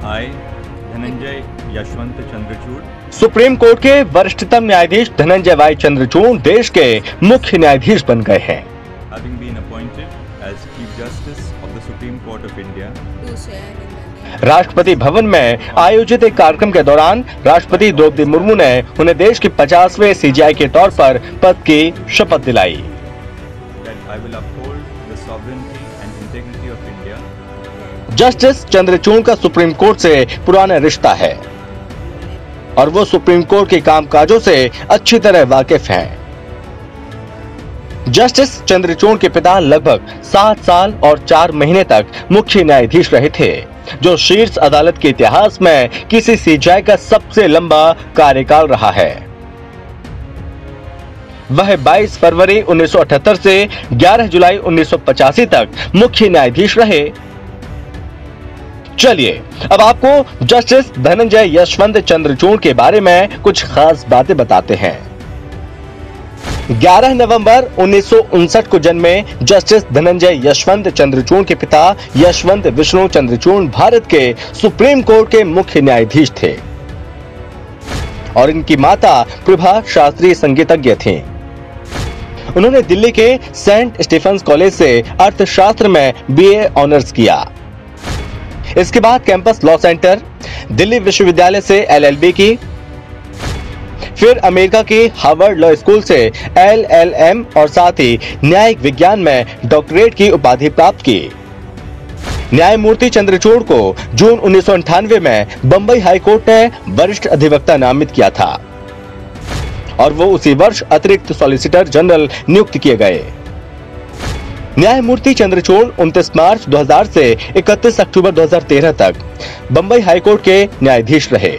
I, Dhananjaya Yashwant Chandrachud, supreme court के वरिष्ठतम न्यायाधीश धनंजय वाई चंद्रचूड़ देश के मुख्य न्यायाधीश बन गए हैं। having been appointed as Chief Justice of the Supreme Court of India, Rashtrapati Bhavan में आयोजित एक कार्यक्रम के दौरान राष्ट्रपति द्रौपदी मुर्मू ने उन्हें देश के 50वें सीजेआई के तौर पर पद की शपथ दिलाई। that I will uphold the sovereignty and integrity of India, justice Chandrachud का सुप्रीम कोर्ट से पुराना रिश्ता है और वो सुप्रीम कोर्ट के कामकाजों से अच्छी तरह वाकिफ हैं। जस्टिस चंद्रचूड़ के पिता लगभग 7 साल और 4 महीने तक मुख्य न्यायाधीश रहे थे, जो शीर्ष अदालत के इतिहास में किसी सीजेआई का सबसे लंबा कार्यकाल रहा है। वह 22 फरवरी 1978 से 11 जुलाई 1985 तक मुख्य न्यायाधीश रहे। चलिए अब आपको जस्टिस धनंजय यशवंत चंद्रचूड़ के बारे में कुछ खास बातें बताते हैं। 11 नवंबर 1959 को जन्मे जस्टिस धनंजय यशवंत चंद्रचूड़ के पिता यशवंत विष्णु चंद्रचूड़ भारत के सुप्रीम कोर्ट के मुख्य न्यायाधीश थे और इनकी माता प्रभा शास्त्रीय संगीतज्ञ थीं। उन्होंने दिल्ली के सेंट स्टीफेंस कॉलेज से अर्थशास्त्र में बीए ऑनर्स किया। इसके बाद कैंपस लॉ सेंटर, दिल्ली विश्वविद्यालय से एलएलबी की, फिर अमेरिका के हार्वर्ड लॉ स्कूल से एलएलएम और साथ ही न्यायिक विज्ञान में डॉक्टरेट की उपाधि प्राप्त की। न्यायमूर्ति चंद्रचूड़ को जून 1998 में बंबई हाईकोर्ट ने वरिष्ठ अधिवक्ता नामित किया था और वो उसी वर्ष अतिरिक्त सॉलिसिटर जनरल नियुक्त किए गए। न्यायमूर्ति चंद्रचूड़ 29 मार्च 2000 से 31 अक्टूबर 2013 तक बंबई हाईकोर्ट के न्यायाधीश रहे।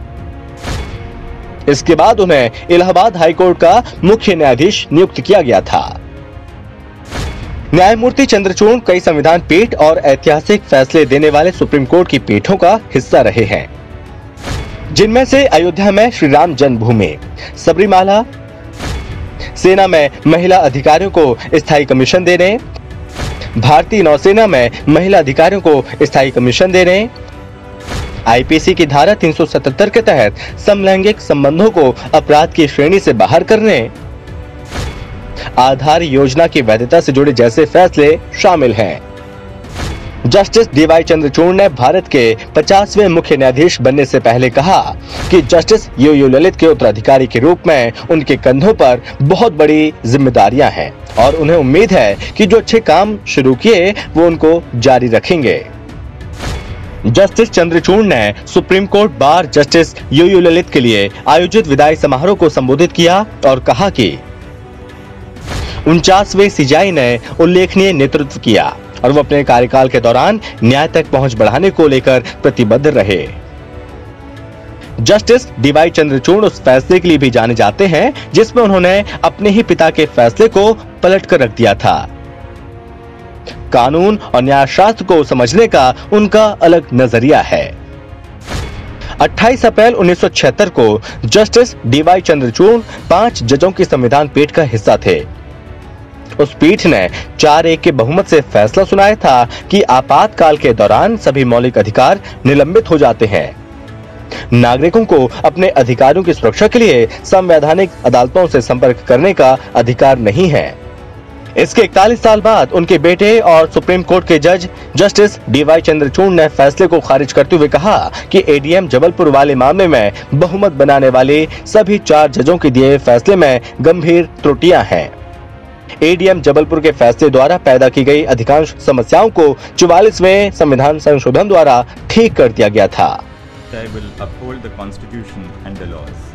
इसके बाद उन्हें इलाहाबाद हाईकोर्ट का मुख्य न्यायाधीश नियुक्त किया गया था। न्यायमूर्ति चंद्रचूड़ कई संविधान पीठ और ऐतिहासिक फैसले देने वाले सुप्रीम कोर्ट की पीठों का हिस्सा रहे हैं, जिनमें से अयोध्या में श्री राम जन्मभूमि, सबरीमाला, सेना में महिला अधिकारियों को स्थायी कमीशन देने, भारतीय नौसेना में महिला अधिकारियों को स्थायी कमीशन देने, आईपीसी की धारा 377 के तहत समलैंगिक संबंधों को अपराध की श्रेणी से बाहर करने, आधार योजना की वैधता से जुड़े जैसे फैसले शामिल हैं। जस्टिस डीवाई चंद्रचूड़ ने भारत के 50वें मुख्य न्यायाधीश बनने से पहले कहा कि जस्टिस यू ललित के उत्तराधिकारी के रूप में उनके कंधों पर बहुत बड़ी जिम्मेदारियां हैं और उन्हें उम्मीद है कि जो अच्छे काम शुरू किए वो उनको जारी रखेंगे। जस्टिस चंद्रचूड़ ने supreme court bar justice U Lalit के लिए आयोजित विदाई समारोह को संबोधित किया और कहा कि 49वें सीजेआई ने उल्लेखनीय नेतृत्व किया और वो अपने कार्यकाल के दौरान न्याय तक पहुंच बढ़ाने को लेकर प्रतिबद्ध रहे। जस्टिस डीवाई चंद्रचूड़ उस फैसले के लिए भी जाने जाते हैं जिसमें उन्होंने अपने ही पिता के फैसले को पलट कर रख दिया था। कानून और न्यायशास्त्र को समझने का उनका अलग नजरिया है। 28 अप्रैल 1976 को जस्टिस डीवाई चंद्रचूड़ 5 जजों की संविधान पीठ का हिस्सा थे। उस पीठ ने 4-1 के बहुमत से फैसला सुनाया था कि आपातकाल के दौरान सभी मौलिक अधिकार निलंबित हो जाते हैं। नागरिकों को अपने अधिकारों की सुरक्षा के लिए संवैधानिक अदालतों से संपर्क करने का अधिकार नहीं है। इसके 41 साल बाद उनके बेटे और सुप्रीम कोर्ट के जज जस्टिस डीवाई चंद्रचूड़ ने फैसले को खारिज करते हुए कहा कि एडीएम जबलपुर वाले मामले में बहुमत बनाने वाले सभी 4 जजों के दिए फैसले में गंभीर त्रुटियां हैं। एडीएम जबलपुर के फैसले द्वारा पैदा की गई अधिकांश समस्याओं को 44वें संविधान संशोधन द्वारा ठीक कर दिया गया था। I will uphold the Constitution and the laws.